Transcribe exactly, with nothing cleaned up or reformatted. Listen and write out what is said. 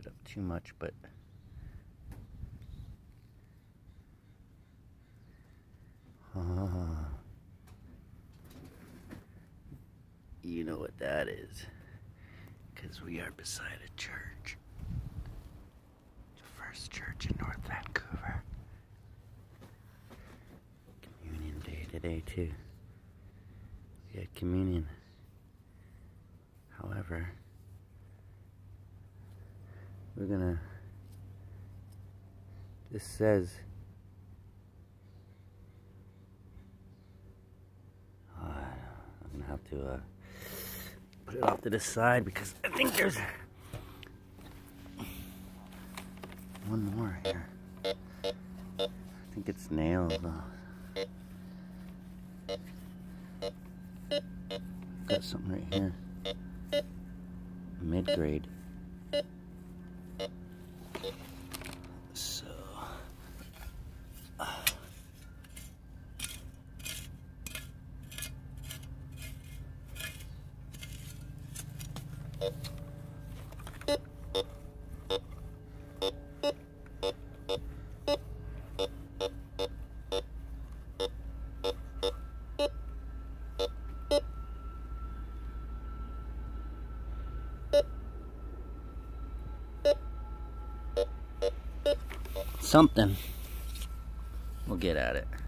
it up too much, but uh, you know what that is, because we are beside a church. The first church in North Vancouver. Communion day today too. We had communion. However, we're gonna, this says, uh, I'm gonna have to uh, put it off to the side because I think there's one more here. I think it's nails. Uh, got something right here. Mid-grade. So uh, something. We'll get at it.